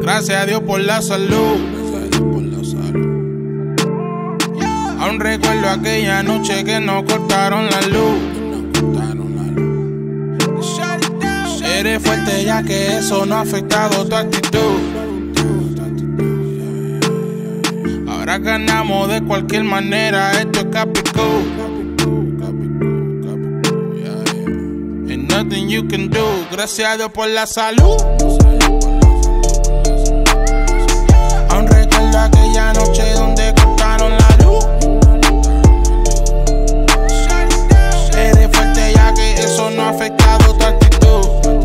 Gracias a Dios por la salud. Aún recuerdo aquella noche que nos cortaron la luz. Eres fuerte ya que eso no ha afectado tu actitud. Ahora ganamos de cualquier manera, esto es Capicú. Ain't nothing you can do. Gracias a Dios por la salud. Aún recuerdo aquella noche donde cortaron la luz. Eres fuerte ya que eso no ha afectado tu actitud.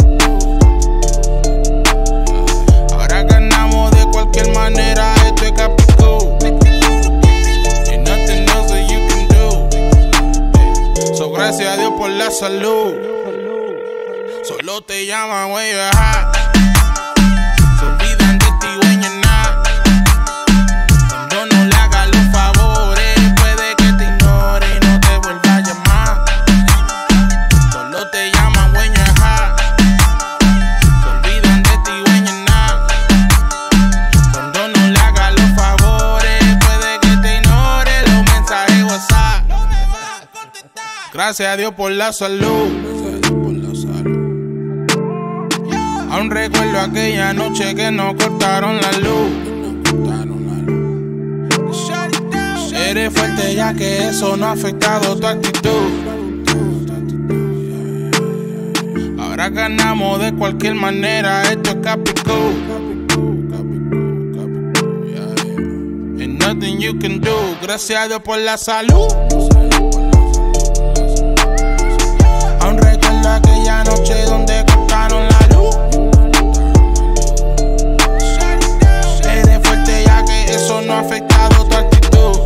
Ahora ganamos de cualquier manera, esto es Capicú. Ain't nothing else that you can do. So gracias a Dios por la salud. Solo te llaman wey ajá. Se olvidan de ti wey nada. Cuando no le hagas los favores, puede que te ignore y no te vuelva a llamar. Solo te llaman wey ajá. Se olvidan de ti wey nada. Cuando no le hagas los favores, puede que te ignore los mensajes WhatsApp. Gracias a Dios por la salud. Aún recuerdo aquella noche que nos cortaron la luz. Eres fuerte ya que eso no ha afectado tu actitud. Ahora ganamos de cualquier manera, esto es Capicú. Ain't nothing you can do. Gracias a Dios por la salud. Aún recuerdo aquella noche donde cortaron la luz. Eso no ha afectado tu actitud.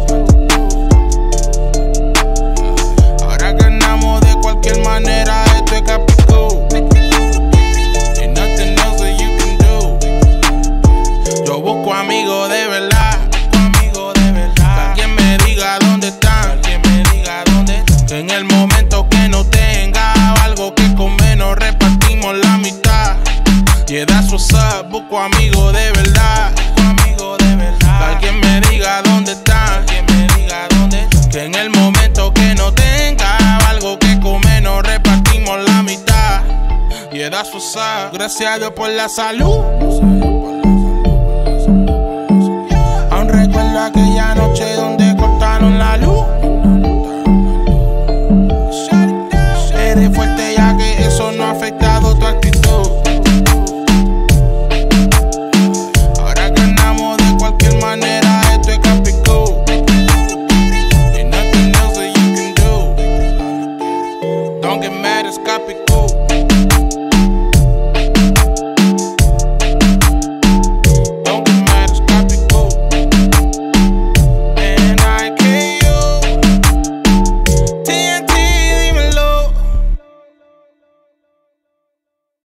Ahora ganamos de cualquier manera, esto es Capicú. Ain't nothing else that you can do. Yo busco amigos de verdad, que alguien me diga dónde están, que en el momento que no tenga algo que comer nos repartimos la mitad. Yeah, that's what's up. Busco amigos de verdad, que alguien me diga dónde están, que en el momento que no tenga algo que comer nos repartimos la mitad. Yeah, that's what's up. Gracias a Dios por la salud. Aún recuerdo aquella noche donde cortaron la luz.